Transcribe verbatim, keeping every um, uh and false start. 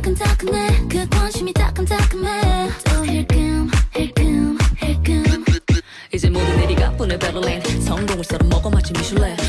따끈따끈해 그 관심이 따끈따끈해 또 힐끔 힐끔 힐끔 이제 모두 내리가 보내 베를린 성공을 썰어 먹어 마치 미슐랭